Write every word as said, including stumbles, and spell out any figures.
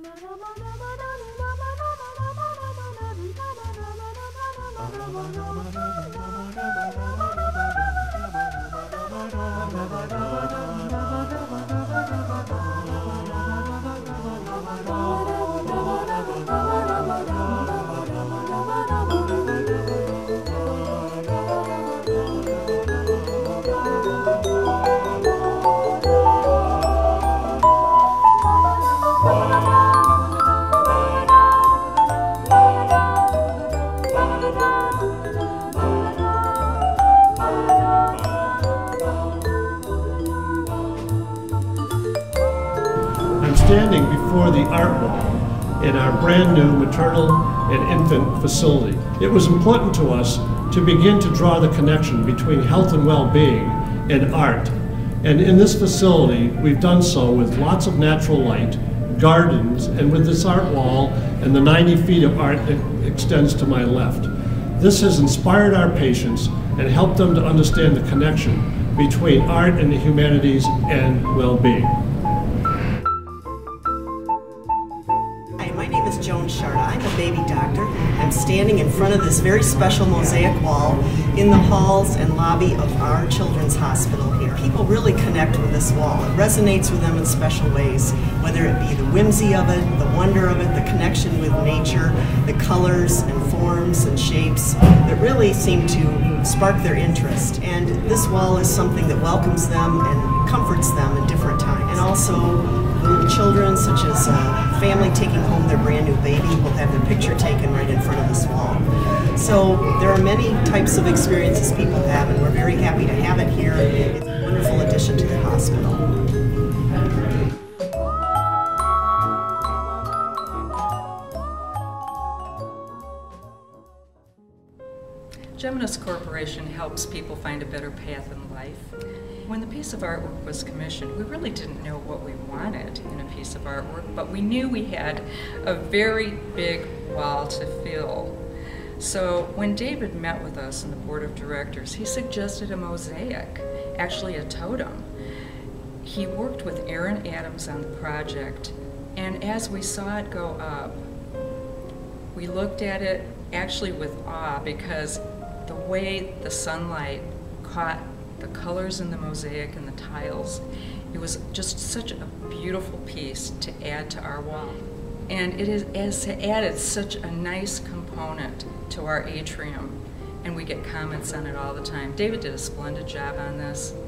I'm standing before the art wall in our brand new maternal and infant facility. It was important to us to begin to draw the connection between health and well-being and art. And in this facility, we've done so with lots of natural light, gardens, and with this art wall and the ninety feet of art that extends to my left. This has inspired our patients and helped them to understand the connection between art and the humanities and well-being. Hi, my name is Joan Sharda. I'm a baby doctor. I'm standing in front of this very special mosaic wall in the halls and lobby of our children's hospital here. People really connect with this wall. It resonates with them in special ways, whether it be the whimsy of it, the wonder of it, the connection with nature, the colors and forms and shapes that really seem to spark their interest. And this wall is something that welcomes them and comforts them in different times. And also little children, such as a family taking home their brand new baby, will have their picture taken right in front of this wall. So there are many types of experiences people have, and we're very happy to have it here. It's a wonderful addition to the hospital. Geminus Corporation helps people find a better path in life. When the piece of artwork was commissioned, we really didn't know what we wanted in a piece of artwork, but we knew we had a very big wall to fill. So when David met with us in the board of directors, he suggested a mosaic, actually a totem. He worked with Aaron Adams on the project, and as we saw it go up, we looked at it actually with awe, because the way the sunlight caught the colors in the mosaic and the tiles, it was just such a beautiful piece to add to our wall. And it is, has added such a nice component to our atrium, and we get comments on it all the time. David did a splendid job on this.